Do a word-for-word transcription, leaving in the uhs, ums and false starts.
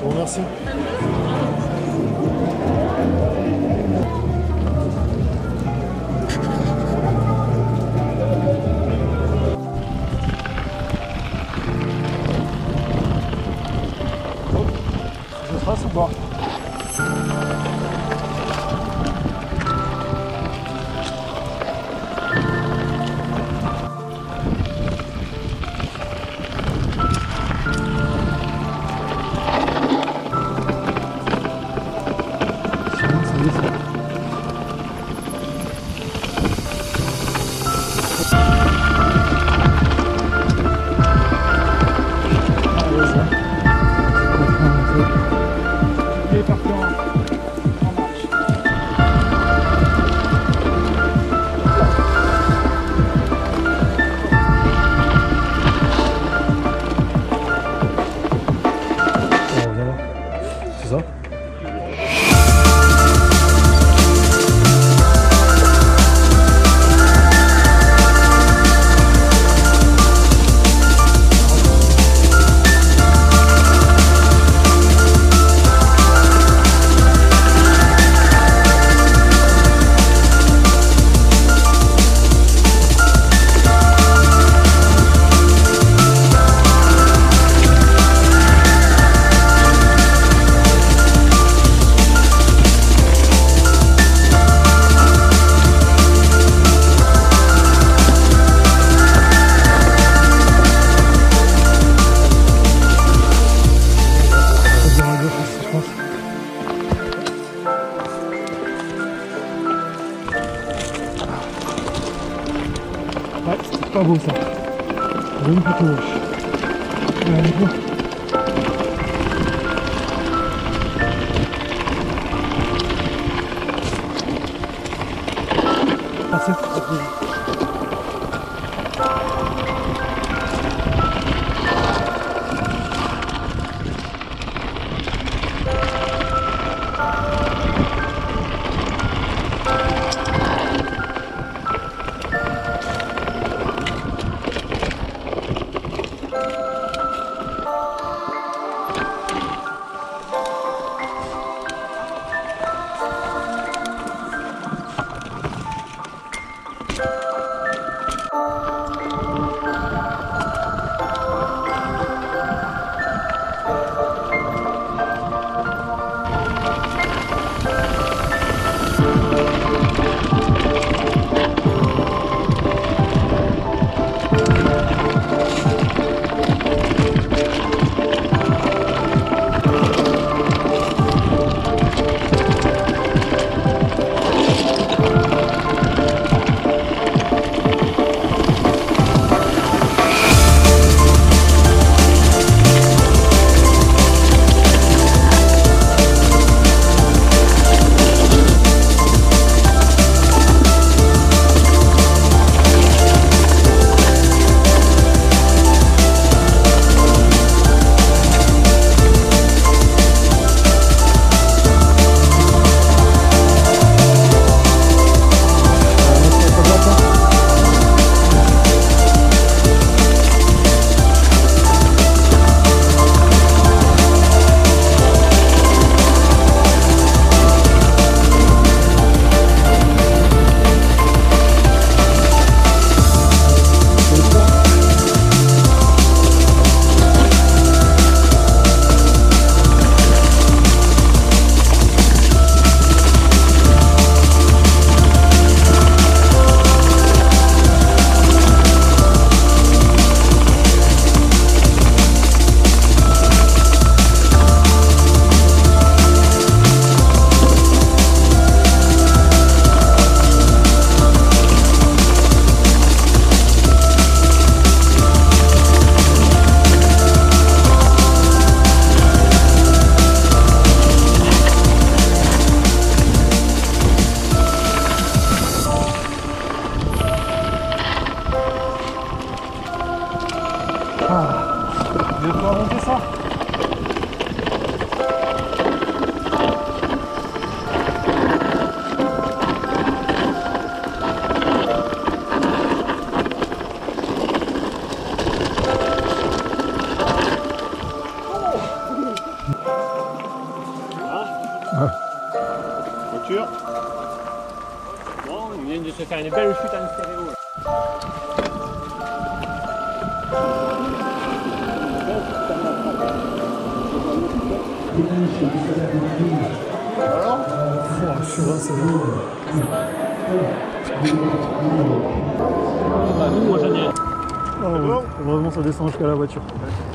vous remercie. Je trace ou pas? Ouais, c'est pas beau ça. C'est une plutôt moche. Ouais, allez, bon. Passez. Je vais pouvoir monter ça. Voiture. Bon, on vient de se faire une belle chute en stéréo. Alors Oh, je suis là, c'est bon. Bah, nous, moi j'en ai un. Oh, ouais. Heureusement, ça descend jusqu'à la voiture.